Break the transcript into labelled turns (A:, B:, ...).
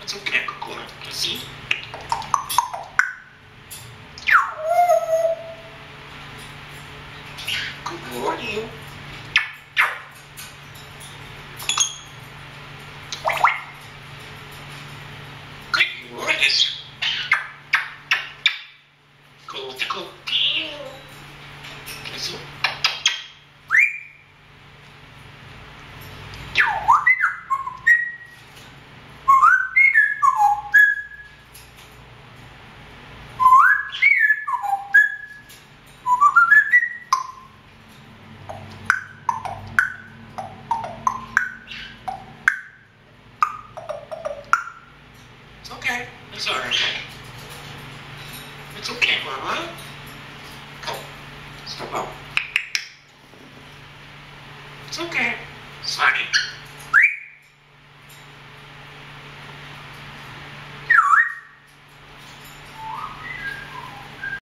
A: It's okay, Cocoa. You see? Good morning. Good morning. Go to go. You see? It's okay. It's alright. It's okay, Mama. Come. Stop up. It's okay. Sorry.